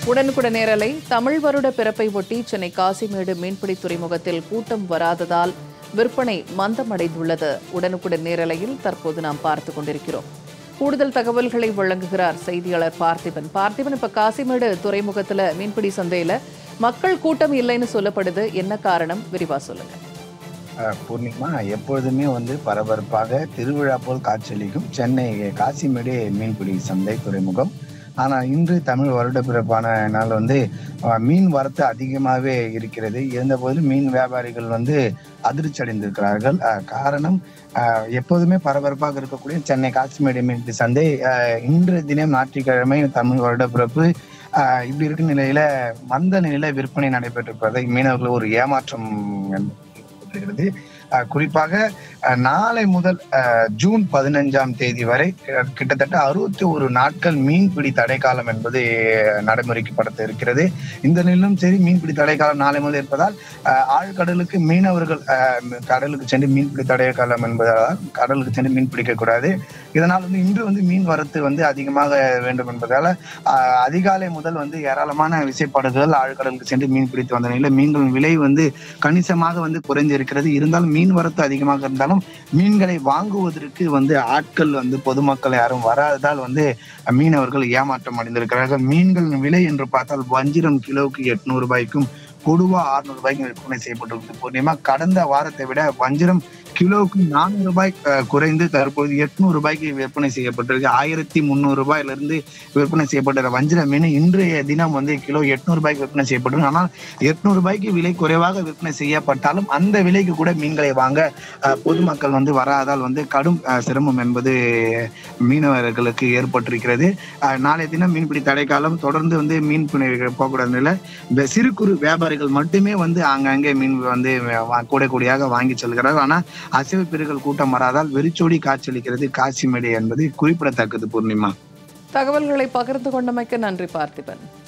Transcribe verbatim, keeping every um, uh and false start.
உடனுக்குடன் நேரலை. தமிழ் வருட பிறப்பை ஒட்டி சென்னை காசிமேடு மீன்பிடி துறைமுகத்தில் கூட்டம் வராததால் விற்பனை மந்தமடைந்துள்ளது. உடனுக்குடன் நேரலையில் தற்போது நாம் பார்த்துக் கொண்டிருக்கிறோம். கூடுதல் தகவல்களை வழங்குகிறார் செய்தியாளர் பார்த்திபன். பார்த்திபன், இப்ப காசிமேடு துறைமுகத்துல மீன்பிடி சந்தையில மக்கள் கூட்டம் இல்லைன்னு சொல்லப்படுது, என்ன காரணம்? விரிவா சொல்லுங்க. பூர்ணிமா, எப்பொழுதுமே வந்து பரபரப்பாக திருவிழா போல் காட்சியளிக்கும் சென்னை காசிமேடு மீன்பிடி சந்தை துறைமுகம். ஆனால் இன்று தமிழ் வருட பிறப்பான நாள் வந்து மீன் வரத்து அதிகமாகவே இருக்கிறது. இருந்தபோது மீன் வியாபாரிகள் வந்து அதிர்ச்சி அடைந்திருக்கிறார்கள். காரணம், எப்போதுமே பரபரப்பாக இருக்கக்கூடிய சென்னை காசிமேடு மீன்பிடி சந்தை இன்று தினம் ஞாயிற்றுக்கிழமை தமிழ் வருட பிறப்பு இப்படி இருக்கும் நிலையில மந்த நிலையில விற்பனை நடைபெற்றிருப்பதை மீனவர்கள் ஒரு ஏமாற்றம் ஏற்பட்டிருக்கிறது. குறிப்பாக நாளை முதல் ஜூன் பதினஞ்சாம் தேதி வரை கிட்டத்தட்ட அறுபத்தி ஒரு நாட்கள் மீன்பிடி தடைக்காலம் என்பது நடைமுறைப்படுத்த இருக்கிறது. இந்த நிலையிலும் சரி, மீன்பிடி தடைக்காலம் நாளை முதல் இருப்பதால் ஆழ்கடலுக்கு மீனவர்கள் கடலுக்கு சென்று மீன்பிடி தடைக்காலம் என்பதால் கடலுக்கு சென்று மீன் பிடிக்க கூடாது. இதனால் வந்து இன்று வந்து மீன் வரத்து வந்து அதிகமாக வேண்டும் என்பதால அதிகாலை முதல் வந்து ஏராளமான விசைப்படகுகள் ஆழ்கடலுக்கு சென்று மீன் பிடித்து வந்த நிலையில் மீன்களின் விலை வந்து கணிசமாக வந்து குறைந்து இருக்கிறது. இருந்தாலும் மீன் வரத்து அதிகமாக இருந்தாலும் மீன்களை வாங்குவதற்கு வந்து ஆட்கள் வந்து பொதுமக்கள் யாரும் வராததால் வந்து மீனவர்கள் ஏமாற்றம் அடைந்திருக்கிறார்கள். மீன்களின் விலை என்று பார்த்தால் வஞ்சிரம் கிலோவுக்கு எட்நூறு ரூபாய்க்கும் கொடுவா அறுநூறு ரூபாய்க்கும் விற்பனை செய்யப்பட்டிருக்கு. பூர்ணிமா, கடந்த வாரத்தை விட வஞ்சிரம் கிலோவுக்கு நானூறு ரூபாய் குறைந்து தற்போது எட்நூறு ரூபாய்க்கு விற்பனை செய்யப்பட்டிருக்கு. ஆயிரத்தி முந்நூறு ரூபாயில இருந்து விற்பனை செய்யப்பட்ட வஞ்சிர மீன் இன்றைய தினம் வந்து கிலோ எட்நூறு ரூபாய்க்கு விற்பனை செய்யப்பட்டிருக்கு. ஆனால் எட்நூறு ரூபாய்க்கு விலை குறைவாக விற்பனை செய்யப்பட்டாலும் அந்த விலைக்கு கூட மீன்களை வாங்க பொதுமக்கள் வந்து வராதால் வந்து கடும் சிரமம் என்பது மீனவர்களுக்கு ஏற்பட்டிருக்கிறது. நாளைய தினம் மீன்பிடி தடைக்காலம் தொடர்ந்து வந்து மீன் போகக்கூடாத நிலை சிறு குறு வியாபாரிகள் மட்டுமே வந்து ஆங்காங்கே மீன் வந்து கூட கூடியாக வாங்கி செல்கிறார்கள். ஆனால் அசைவ பிரிவுகள் கூட்டம் வராதால் வெறிச்சோடி காட்சியளிக்கிறது காசிமேடு என்பது குறிப்பிடத்தக்கது. பூர்ணிமா, தகவல்களை பகிர்ந்து கொண்டமைக்கு நன்றி பார்த்திபன்.